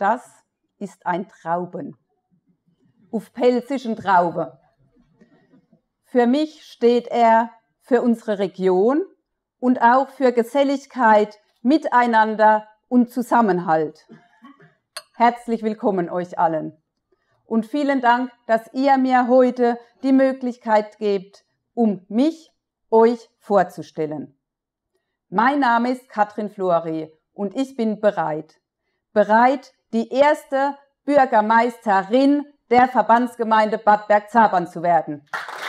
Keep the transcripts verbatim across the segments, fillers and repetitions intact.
Das ist ein Trauben. Auf pelzischen Traube. Für mich steht er für unsere Region und auch für Geselligkeit, Miteinander und Zusammenhalt. Herzlich willkommen euch allen. Und vielen Dank, dass ihr mir heute die Möglichkeit gebt, um mich euch vorzustellen. Mein Name ist Katrin Flori und ich bin bereit. Bereit, die erste Bürgermeisterin der Verbandsgemeinde Bad Bergzabern zu werden.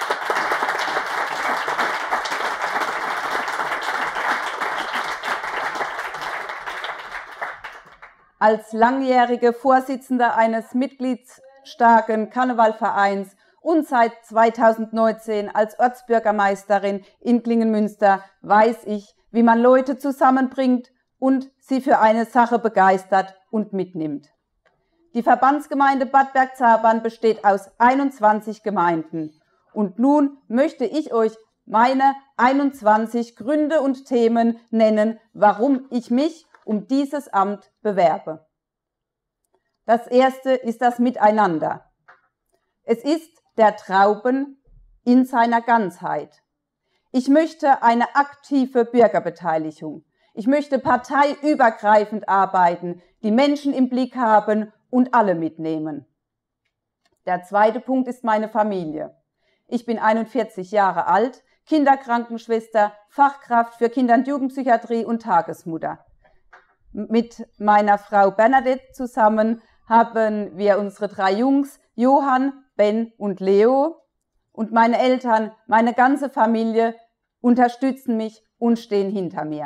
Als langjährige Vorsitzende eines mitgliedsstarken Karnevalvereins und seit zweitausendneunzehn als Ortsbürgermeisterin in Klingenmünster weiß ich, wie man Leute zusammenbringt und sie für eine Sache begeistert und mitnimmt. Die Verbandsgemeinde Bad Bergzabern besteht aus einundzwanzig Gemeinden. Und nun möchte ich euch meine einundzwanzig Gründe und Themen nennen, warum ich mich um dieses Amt bewerbe. Das erste ist das Miteinander. Es ist der Trauben in seiner Ganzheit. Ich möchte eine aktive Bürgerbeteiligung. Ich möchte parteiübergreifend arbeiten, die Menschen im Blick haben und alle mitnehmen. Der zweite Punkt ist meine Familie. Ich bin einundvierzig Jahre alt, Kinderkrankenschwester, Fachkraft für Kinder- und Jugendpsychiatrie und Tagesmutter. Mit meiner Frau Bernadette zusammen haben wir unsere drei Jungs, Johann, Ben und Leo. Und meine Eltern, meine ganze Familie unterstützen mich und stehen hinter mir.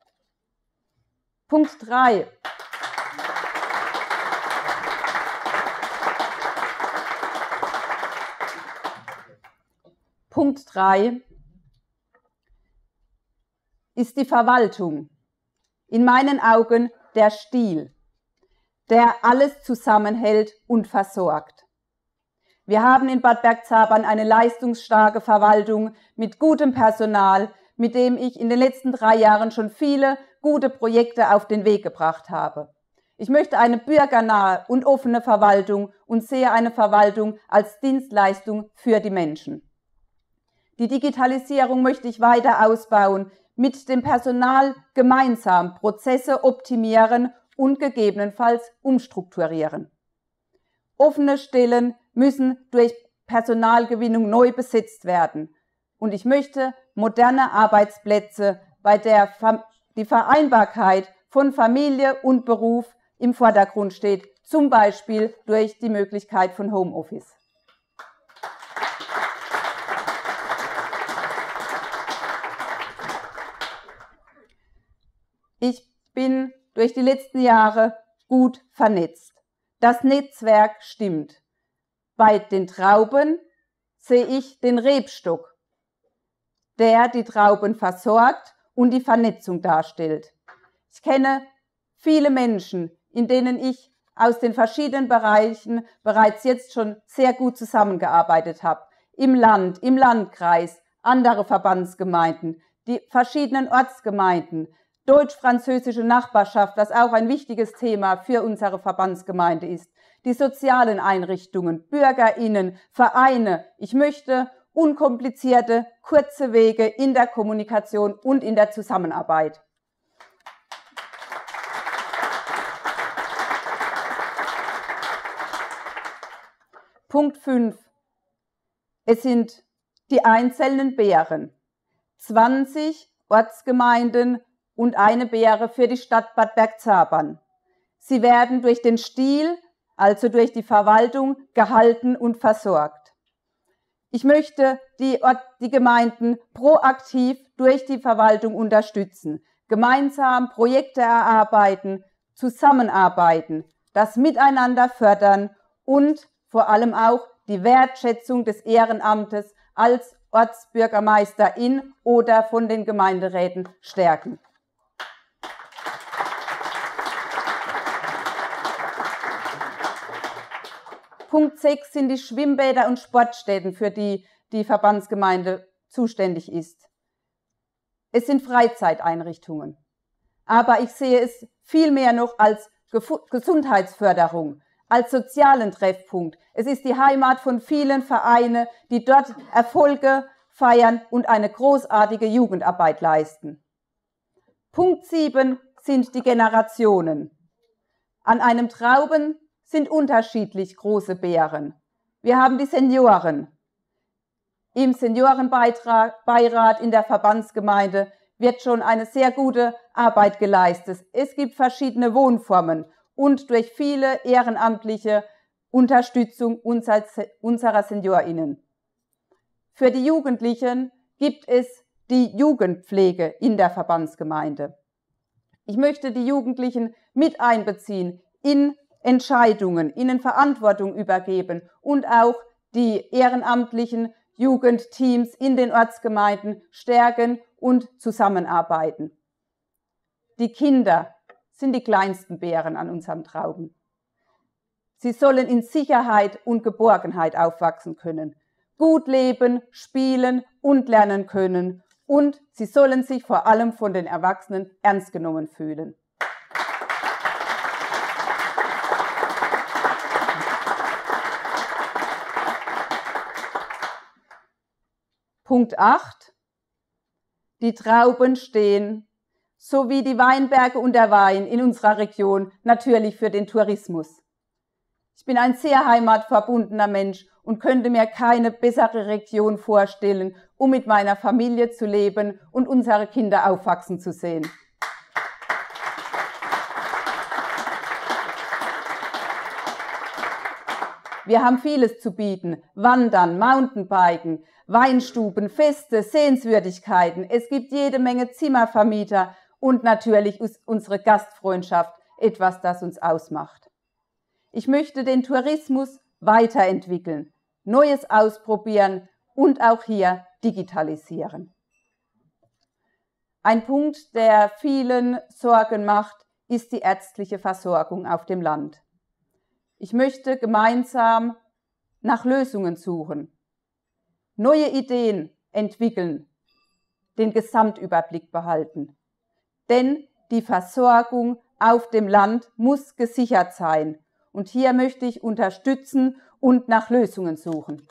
Punkt drei. Punkt drei ist die Verwaltung. In meinen Augen der Stiel, der alles zusammenhält und versorgt. Wir haben in Bad Bergzabern eine leistungsstarke Verwaltung mit gutem Personal, mit dem ich in den letzten drei Jahren schon viele gute Projekte auf den Weg gebracht habe. Ich möchte eine bürgernahe und offene Verwaltung und sehe eine Verwaltung als Dienstleistung für die Menschen. Die Digitalisierung möchte ich weiter ausbauen, mit dem Personal gemeinsam Prozesse optimieren und gegebenenfalls umstrukturieren. Offene Stellen müssen durch Personalgewinnung neu besetzt werden. Und ich möchte moderne Arbeitsplätze, bei der die Vereinbarkeit von Familie und Beruf im Vordergrund steht, zum Beispiel durch die Möglichkeit von Homeoffice. Ich bin durch die letzten Jahre gut vernetzt. Das Netzwerk stimmt. Bei den Trauben sehe ich den Rebstock, der die Trauben versorgt und die Vernetzung darstellt. Ich kenne viele Menschen, in denen ich aus den verschiedenen Bereichen bereits jetzt schon sehr gut zusammengearbeitet habe. Im Land, im Landkreis, andere Verbandsgemeinden, die verschiedenen Ortsgemeinden, deutsch-französische Nachbarschaft, was auch ein wichtiges Thema für unsere Verbandsgemeinde ist, die sozialen Einrichtungen, BürgerInnen, Vereine. Ich möchte unkomplizierte, kurze Wege in der Kommunikation und in der Zusammenarbeit. Punkt fünf. Es sind die einzelnen Beeren. zwanzig Ortsgemeinden und eine Beere für die Stadt Bad Bergzabern. Sie werden durch den Stiel, also durch die Verwaltung, gehalten und versorgt. Ich möchte die, Ort, die Gemeinden proaktiv durch die Verwaltung unterstützen, gemeinsam Projekte erarbeiten, zusammenarbeiten, das Miteinander fördern und vor allem auch die Wertschätzung des Ehrenamtes als Ortsbürgermeisterin oder von den Gemeinderäten stärken. Punkt sechs sind die Schwimmbäder und Sportstätten, für die die Verbandsgemeinde zuständig ist. Es sind Freizeiteinrichtungen. Aber ich sehe es vielmehr noch als Gesundheitsförderung, als sozialen Treffpunkt. Es ist die Heimat von vielen Vereinen, die dort Erfolge feiern und eine großartige Jugendarbeit leisten. Punkt sieben sind die Generationen. An einem Trauben sind unterschiedlich große Beeren. Wir haben die Senioren. Im Seniorenbeirat in der Verbandsgemeinde wird schon eine sehr gute Arbeit geleistet. Es gibt verschiedene Wohnformen und durch viele ehrenamtliche Unterstützung unserer SeniorInnen. Für die Jugendlichen gibt es die Jugendpflege in der Verbandsgemeinde. Ich möchte die Jugendlichen mit einbeziehen, in Entscheidungen, ihnen Verantwortung übergeben und auch die ehrenamtlichen Jugendteams in den Ortsgemeinden stärken und zusammenarbeiten. Die Kinder sind die kleinsten Bären an unserem Trauben. Sie sollen in Sicherheit und Geborgenheit aufwachsen können, gut leben, spielen und lernen können und sie sollen sich vor allem von den Erwachsenen ernst genommen fühlen. Punkt acht. Die Trauben stehen, sowie die Weinberge und der Wein in unserer Region, natürlich für den Tourismus. Ich bin ein sehr heimatverbundener Mensch und könnte mir keine bessere Region vorstellen, um mit meiner Familie zu leben und unsere Kinder aufwachsen zu sehen. Wir haben vieles zu bieten. Wandern, Mountainbiken, Weinstuben, Feste, Sehenswürdigkeiten. Es gibt jede Menge Zimmervermieter und natürlich ist unsere Gastfreundschaft etwas, das uns ausmacht. Ich möchte den Tourismus weiterentwickeln, Neues ausprobieren und auch hier digitalisieren. Ein Punkt, der vielen Sorgen macht, ist die ärztliche Versorgung auf dem Land. Ich möchte gemeinsam nach Lösungen suchen, neue Ideen entwickeln, den Gesamtüberblick behalten. Denn die Versorgung auf dem Land muss gesichert sein. Und hier möchte ich unterstützen und nach Lösungen suchen.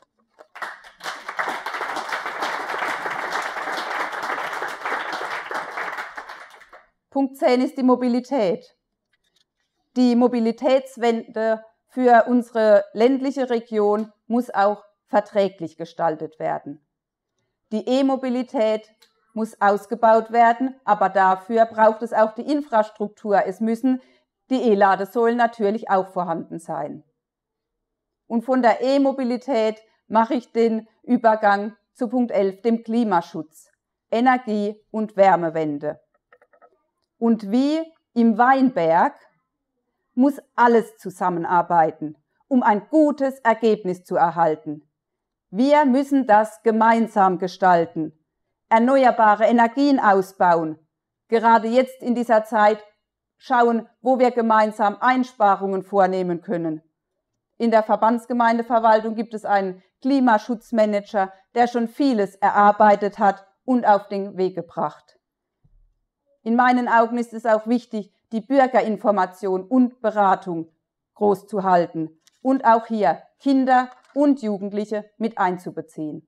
Punkt zehn ist die Mobilität. Die Mobilitätswende für unsere ländliche Region muss auch verträglich gestaltet werden. Die E-Mobilität muss ausgebaut werden, aber dafür braucht es auch die Infrastruktur. Es müssen die E-Ladesäulen natürlich auch vorhanden sein. Und von der E-Mobilität mache ich den Übergang zu Punkt elf, dem Klimaschutz, Energie- und Wärmewende. Und wie im Weinberg muss alles zusammenarbeiten, um ein gutes Ergebnis zu erhalten. Wir müssen das gemeinsam gestalten, erneuerbare Energien ausbauen, gerade jetzt in dieser Zeit schauen, wo wir gemeinsam Einsparungen vornehmen können. In der Verbandsgemeindeverwaltung gibt es einen Klimaschutzmanager, der schon vieles erarbeitet hat und auf den Weg gebracht. In meinen Augen ist es auch wichtig, die Bürgerinformation und Beratung groß zu halten und auch hier Kinder und Jugendliche mit einzubeziehen.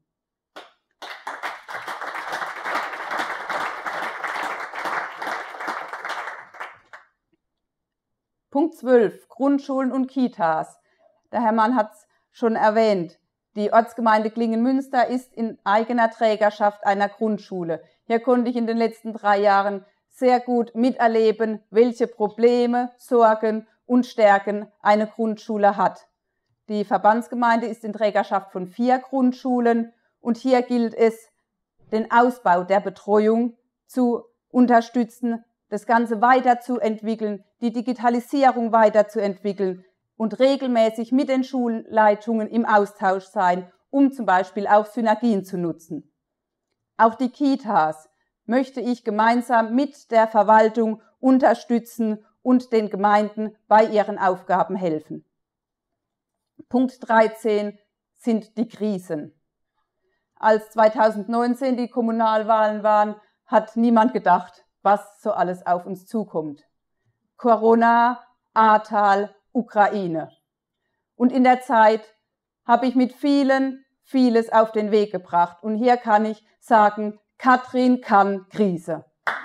Punkt zwölf, Grundschulen und Kitas. Der Herr Mann hat es schon erwähnt. Die Ortsgemeinde Klingen-Münster ist in eigener Trägerschaft einer Grundschule. Hier konnte ich in den letzten drei Jahren sehr gut miterleben, welche Probleme, Sorgen und Stärken eine Grundschule hat. Die Verbandsgemeinde ist in Trägerschaft von vier Grundschulen und hier gilt es, den Ausbau der Betreuung zu unterstützen, das Ganze weiterzuentwickeln, die Digitalisierung weiterzuentwickeln und regelmäßig mit den Schulleitungen im Austausch sein, um zum Beispiel auch Synergien zu nutzen. Auch die Kitas möchte ich gemeinsam mit der Verwaltung unterstützen und den Gemeinden bei ihren Aufgaben helfen. Punkt dreizehn sind die Krisen. Als zweitausendneunzehn die Kommunalwahlen waren, hat niemand gedacht, was so alles auf uns zukommt. Corona, Ahrtal, Ukraine. Und in der Zeit habe ich mit vielen vieles auf den Weg gebracht. Und hier kann ich sagen, Katrin kann Krise.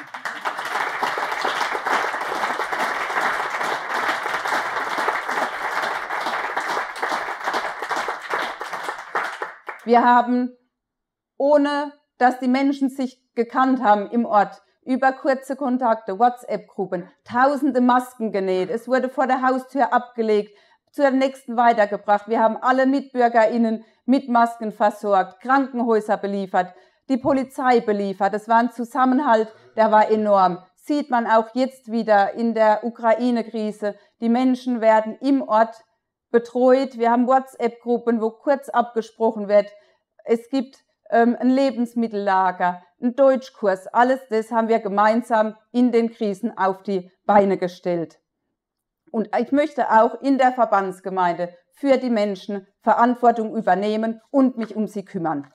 Wir haben, ohne dass die Menschen sich gekannt haben im Ort, über kurze Kontakte, WhatsApp-Gruppen, tausende Masken genäht. Es wurde vor der Haustür abgelegt, zur nächsten weitergebracht. Wir haben alle MitbürgerInnen mit Masken versorgt, Krankenhäuser beliefert, die Polizei beliefert. Es war ein Zusammenhalt, der war enorm. Sieht man auch jetzt wieder in der Ukraine-Krise. Die Menschen werden im Ort betreut. Wir haben WhatsApp-Gruppen, wo kurz abgesprochen wird. Es gibt ähm, ein Lebensmittellager, einen Deutschkurs. Alles das haben wir gemeinsam in den Krisen auf die Beine gestellt. Und ich möchte auch in der Verbandsgemeinde für die Menschen Verantwortung übernehmen und mich um sie kümmern.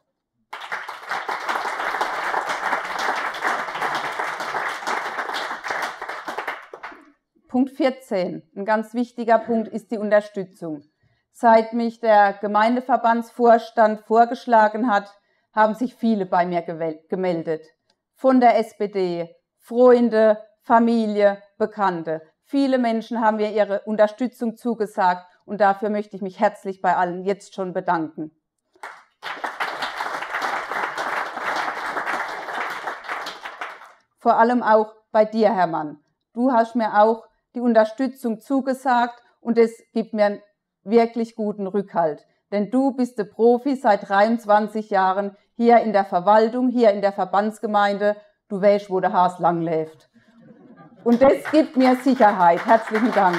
Punkt vierzehn, ein ganz wichtiger Punkt, ist die Unterstützung. Seit mich der Gemeindeverbandsvorstand vorgeschlagen hat, haben sich viele bei mir gemeldet. Von der S P D, Freunde, Familie, Bekannte. Viele Menschen haben mir ihre Unterstützung zugesagt und dafür möchte ich mich herzlich bei allen jetzt schon bedanken. Vor allem auch bei dir, Hermann. Du hast mir auch die Unterstützung zugesagt und es gibt mir einen wirklich guten Rückhalt. Denn du bist der Profi seit dreiundzwanzig Jahren hier in der Verwaltung, hier in der Verbandsgemeinde. Du weißt, wo der Hase lang läuft. Und das gibt mir Sicherheit. Herzlichen Dank.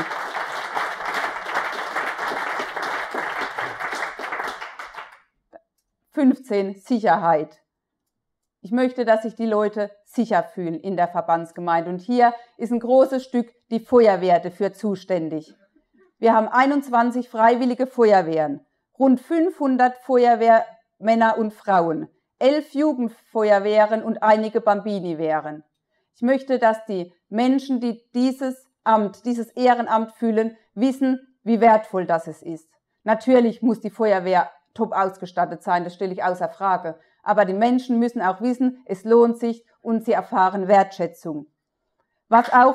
fünfzehn. Sicherheit. Ich möchte, dass sich die Leute sicher fühlen in der Verbandsgemeinde. Und hier ist ein großes Stück die Feuerwehr dafür zuständig. Wir haben einundzwanzig freiwillige Feuerwehren, rund fünfhundert Feuerwehrmänner und Frauen, elf Jugendfeuerwehren und einige Bambini-Wehren. Ich möchte, dass die Menschen, die dieses Amt, dieses Ehrenamt fühlen, wissen, wie wertvoll das es ist. Natürlich muss die Feuerwehr top ausgestattet sein, das stelle ich außer Frage. Aber die Menschen müssen auch wissen, es lohnt sich und sie erfahren Wertschätzung. Was auch,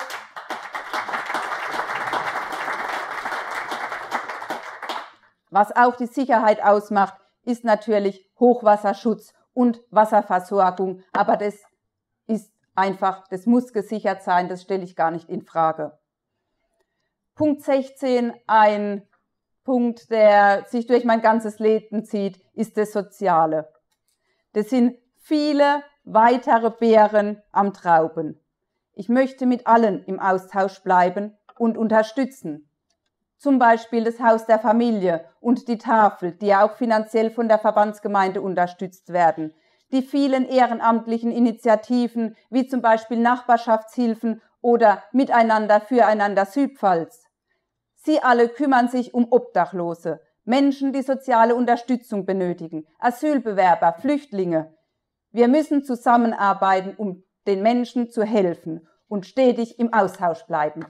was auch die Sicherheit ausmacht, ist natürlich Hochwasserschutz und Wasserversorgung. Aber das ist einfach, das muss gesichert sein, das stelle ich gar nicht in Frage. Punkt sechzehn, ein Punkt, der sich durch mein ganzes Leben zieht, ist das Soziale. Das sind viele weitere Beeren am Trauben. Ich möchte mit allen im Austausch bleiben und unterstützen. Zum Beispiel das Haus der Familie und die Tafel, die ja auch finanziell von der Verbandsgemeinde unterstützt werden. Die vielen ehrenamtlichen Initiativen, wie zum Beispiel Nachbarschaftshilfen oder Miteinander füreinander Südpfalz. Sie alle kümmern sich um Obdachlose, Menschen, die soziale Unterstützung benötigen, Asylbewerber, Flüchtlinge. Wir müssen zusammenarbeiten, um den Menschen zu helfen und stetig im Austausch bleiben.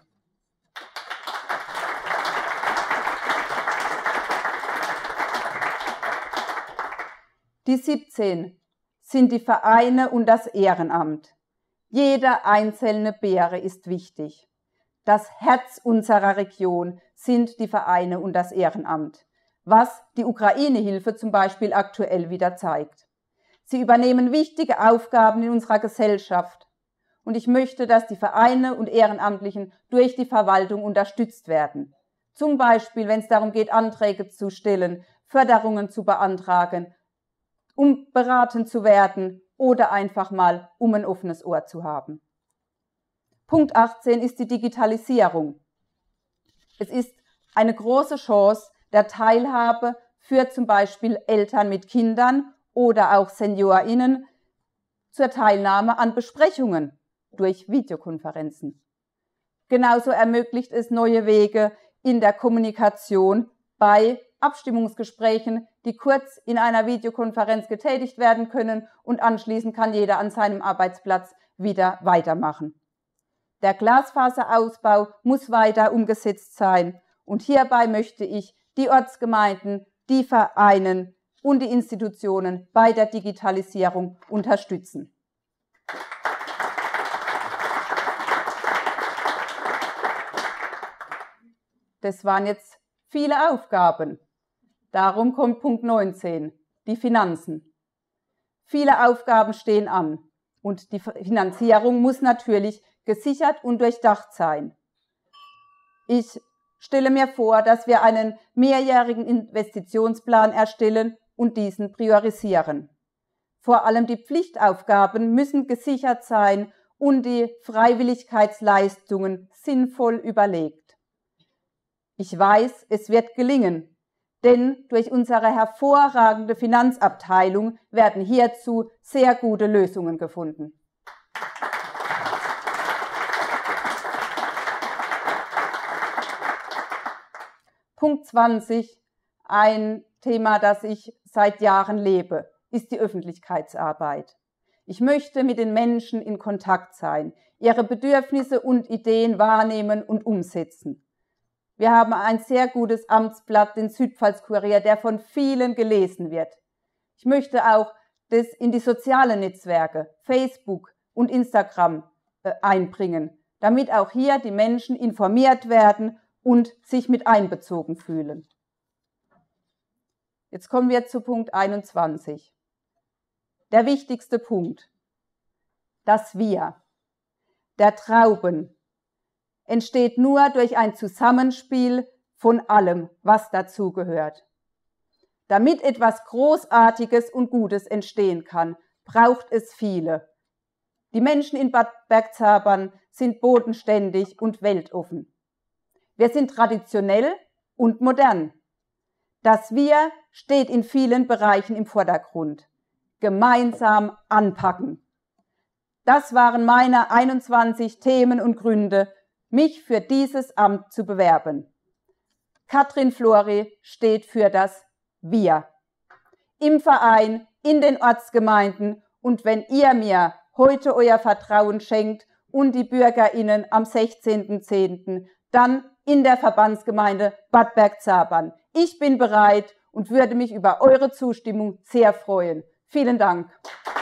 Die siebzehn sind die Vereine und das Ehrenamt. Jeder einzelne Beere ist wichtig. Das Herz unserer Region sind die Vereine und das Ehrenamt, was die Ukraine-Hilfe zum Beispiel aktuell wieder zeigt. Sie übernehmen wichtige Aufgaben in unserer Gesellschaft und ich möchte, dass die Vereine und Ehrenamtlichen durch die Verwaltung unterstützt werden. Zum Beispiel, wenn es darum geht, Anträge zu stellen, Förderungen zu beantragen, um beraten zu werden oder einfach mal, um ein offenes Ohr zu haben. Punkt achtzehn ist die Digitalisierung. Es ist eine große Chance der Teilhabe für zum Beispiel Eltern mit Kindern oder auch SeniorInnen zur Teilnahme an Besprechungen durch Videokonferenzen. Genauso ermöglicht es neue Wege in der Kommunikation bei Abstimmungsgesprächen, die kurz in einer Videokonferenz getätigt werden können und anschließend kann jeder an seinem Arbeitsplatz wieder weitermachen. Der Glasfaserausbau muss weiter umgesetzt sein. Und hierbei möchte ich die Ortsgemeinden, die Vereine und die Institutionen bei der Digitalisierung unterstützen. Das waren jetzt viele Aufgaben. Darum kommt Punkt neunzehn, die Finanzen. Viele Aufgaben stehen an und die Finanzierung muss natürlich gesichert und durchdacht sein. Ich stelle mir vor, dass wir einen mehrjährigen Investitionsplan erstellen und diesen priorisieren. Vor allem die Pflichtaufgaben müssen gesichert sein und die Freiwilligkeitsleistungen sinnvoll überlegt. Ich weiß, es wird gelingen, denn durch unsere hervorragende Finanzabteilung werden hierzu sehr gute Lösungen gefunden. Punkt zwanzig, ein Thema, das ich seit Jahren lebe, ist die Öffentlichkeitsarbeit. Ich möchte mit den Menschen in Kontakt sein, ihre Bedürfnisse und Ideen wahrnehmen und umsetzen. Wir haben ein sehr gutes Amtsblatt, den Südpfalz-Kurier, der von vielen gelesen wird. Ich möchte auch das in die sozialen Netzwerke, Facebook und Instagram, äh, einbringen, damit auch hier die Menschen informiert werden und sich mit einbezogen fühlen. Jetzt kommen wir zu Punkt einundzwanzig. Der wichtigste Punkt, das Wir, der Trauben, entsteht nur durch ein Zusammenspiel von allem, was dazugehört. Damit etwas Großartiges und Gutes entstehen kann, braucht es viele. Die Menschen in Bad Bergzabern sind bodenständig und weltoffen. Wir sind traditionell und modern. Das Wir steht in vielen Bereichen im Vordergrund. Gemeinsam anpacken. Das waren meine einundzwanzig Themen und Gründe, mich für dieses Amt zu bewerben. Katrin Flori steht für das Wir. Im Verein, in den Ortsgemeinden und wenn ihr mir heute euer Vertrauen schenkt und die BürgerInnen am sechzehnten zehnten dann in der Verbandsgemeinde Bad Bergzabern. Ich bin bereit und würde mich über eure Zustimmung sehr freuen. Vielen Dank.